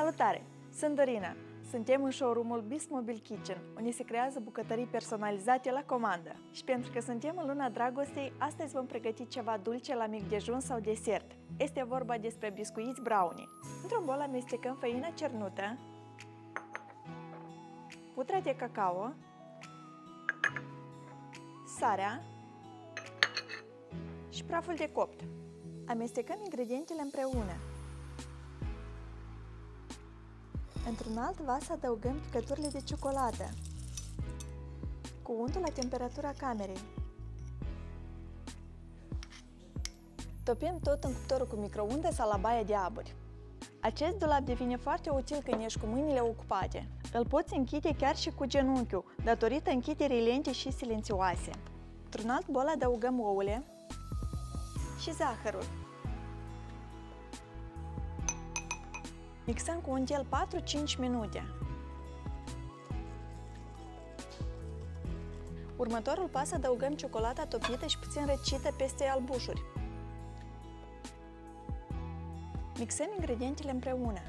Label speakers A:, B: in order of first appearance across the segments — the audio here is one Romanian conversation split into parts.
A: Salutare! Sunt Dorina. Suntem în showroom-ul Bismobil Kitchen, unde se creează bucătării personalizate la comandă. Și pentru că suntem în luna dragostei, astăzi vom pregăti ceva dulce la mic dejun sau desert. Este vorba despre biscuiți brownie. Într-un bol amestecăm făină cernută, pudra de cacao, sarea și praful de copt. Amestecăm ingredientele împreună. Într-un alt vas adăugăm picăturile de ciocolată cu untul la temperatura camerei. Topim tot în cuptorul cu microunde sau la baie de aburi. Acest dulap devine foarte util când ești cu mâinile ocupate. Îl poți închide chiar și cu genunchiul, datorită închiderii lente și silențioase. Într-un alt bol adăugăm ouăle și zahărul. Mixăm cu un gel 4-5 minute. Următorul pas adăugăm ciocolata topită și puțin răcită peste albușuri. Mixăm ingredientele împreună.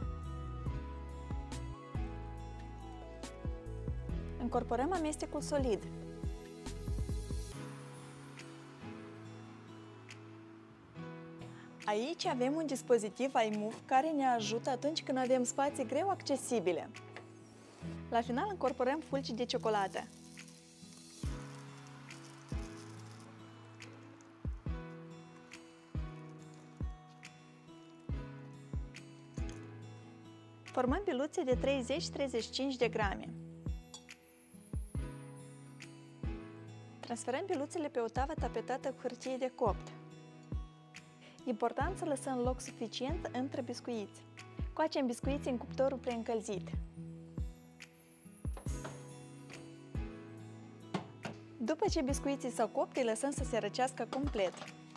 A: Încorporăm amestecul solid. Aici avem un dispozitiv iMove care ne ajută atunci când avem spații greu accesibile. La final încorporăm fulgi de ciocolată. Formăm biluțe de 30-35 de grame. Transferăm biluțele pe o tavă tapetată cu hârtie de copt. Important să lăsăm loc suficient între biscuiți. Coacem biscuiții în cuptorul preîncălzit. După ce biscuiții s-au copt, îi lăsăm să se răcească complet.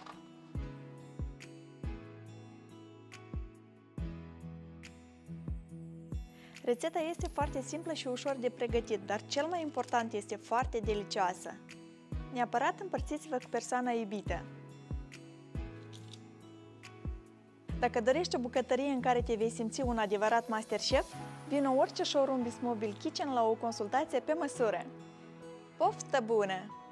A: Rețeta este foarte simplă și ușor de pregătit, dar cel mai important este foarte delicioasă. Neapărat împărțiți-vă cu persoana iubită. Dacă dorești o bucătărie în care te vei simți un adevărat masterchef, vină orice showroom Bismobil Kitchen la o consultație pe măsură. Poftă bună!